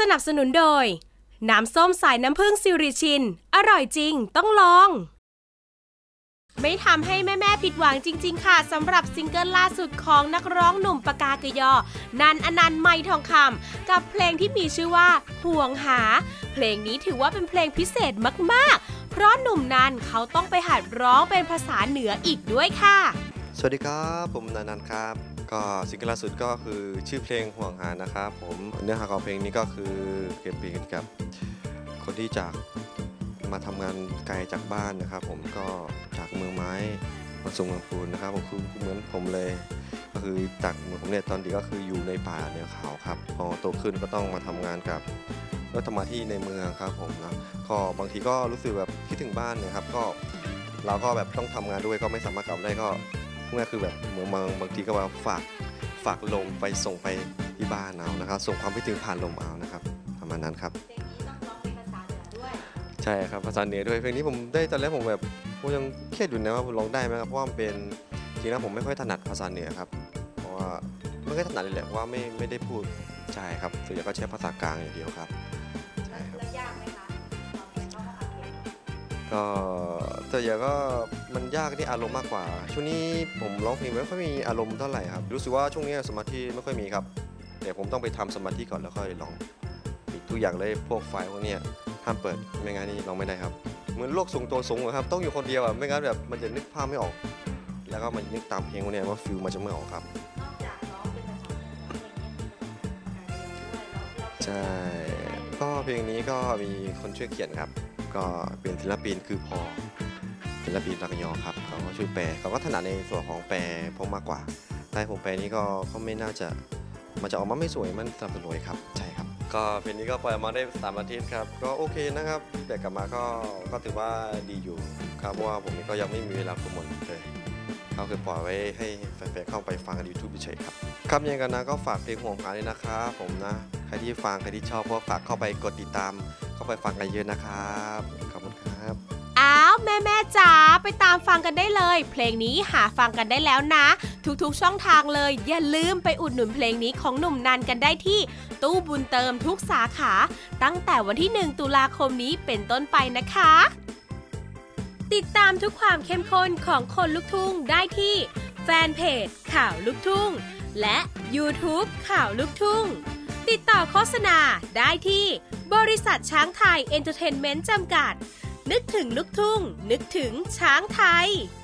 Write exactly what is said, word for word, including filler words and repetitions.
สนับสนุนโดยน้ำส้มสายน้ำผึ้งซิริชินอร่อยจริงต้องลองไม่ทำให้แม่ๆผิดหวังจริงๆค่ะสำหรับซิงเกิลล่าสุดของนักร้องหนุ่มปากากยอนันอนันต์ไมทองคำกับเพลงที่มีชื่อว่าห่วงหาเพลงนี้ถือว่าเป็นเพลงพิเศษมากๆเพราะหนุ่มนันเขาต้องไปหัดร้องเป็นภาษาเหนืออีกด้วยค่ะสวัสดีครับผมนันนันครับก็ซิงเกิลล่าสุดก็คือชื่อเพลงห่วงหานะครับผมเนื้อหาของเพลงนี้ก็คือเกี่ยวกับคนที่จากมาทำงานไกลจากบ้านนะครับผมก็จากเมืองไม้มาส่งเมืองปูนนะครับผมคือเหมือนผมเลยก็คือจากเมืองผมเนี่ยตอนเด็กก็คืออยู่ในป่าแนวเขาครับพอโตขึ้นก็ต้องมาทำงานกับก็ทำมาที่ในเมืองครับผมนะก็บางทีก็รู้สึกแบบคิดถึงบ้านนะครับก็เราก็แบบต้องทำงานด้วยก็ไม่สามารถกลับได้ก็ง่ายคือแบบเหมือนบางบางทีก็ว่าฝากฝากลมไปส่งไปที่บ้านเอานะครับส่งความคิดถึงผ่านลมเอานะครับประมาณนั้นครับใช่ครับภาษาเหนือด้วยเพลงนี้ผมได้ตอนแรกผมแบบผมยังเครียดอยู่นะว่าร้องได้ไหมครับเพราะว่ามันเป็นจริงแล้วผมไม่ค่อยถนัดภาษาเหนือครับเพราะว่าไม่ค่อยถนัดเลยแหละเพราะว่าไม่ไม่ได้พูดใช่ครับส่วนใหญ่ก็ใช้ภาษากลางอย่างเดียวครับใช่ครับยากไหมคะก็ส่วนใหญ่ก็มันยากที่อารมณ์มากกว่าช่วงนี้ผมร้องเพลงไม่ค่อยมีอารมณ์เท่าไหร่ครับรู้สึกว่าช่วงนี้สมาธิไม่ค่อยมีครับเดี๋ยวผมต้องไปทำสมาธิก่อนแล้วค่อยร้องทุกอย่างเลยพวกไฟล์พวกนี้ห้ามเปิดไม่งั้นนี่ร้องไม่ได้ครับเหมือนโลกสูงตัวสูงครับต้องอยู่คนเดียวอ่ะไม่งั้นแบบมันจะนึกภาพไม่ออกแล้วก็มันนึกตามเพลงพวกนี้ว่าฟิลมันจะไม่ออกครับใช่ก็เพลงนี้ก็มีคนช่วยเขียนครับก็เป็นศิลปินคือพอศิลปินรักยอครับเขาก็ช่วยแปลเขาก็ถนัดในส่วนของแปลพวกมากกว่าแต่ผมแปลนี้ก็เขาไม่น่าจะมันจะออกมาไม่สวยมันสำสวยครับใช่ครับก็เพลงนี้ก็ปล่อยมาได้สามอาทิตย์ครับก็โอเคนะครับแต่กลับมาก็ก็ถือว่าดีอยู่ครับเพราะว่าผมก็ยังไม่มีเวลาโปรโมทเลยเขาคือปล่อยไว้ให้แฟนๆเข้าไปฟังใน ยูทูบ เฉยๆครับครับยังกันนะก็ฝากเพลงห่วงหาด้วยนะครับผมนะใครที่ฟังใครที่ชอบก็ฝากเข้าไปกดติดตามเข้าไปฟังกันเยอะนะครับขอบคุณครับอ้าวแม่แม่จ๋าไปตามฟังกันได้เลยเพลงนี้หาฟังกันได้แล้วนะทุกๆช่องทางเลยอย่าลืมไปอุดหนุนเพลงนี้ของหนุ่มนันกันได้ที่ตู้บุญเติมทุกสาขาตั้งแต่วันที่หนึ่งตุลาคมนี้เป็นต้นไปนะคะติดตามทุกความเข้มข้นของคนลุกทุ่งได้ที่แฟนเพจข่าวลุกทุ่งและ ยูทูบ ข่าวลุกทุ่งติดต่อโฆษณาได้ที่บริษัทช้างไทยเอนเตอร์เทนเมนต์จำกัดนึกถึงลุกทุ่งนึกถึงช้างไทย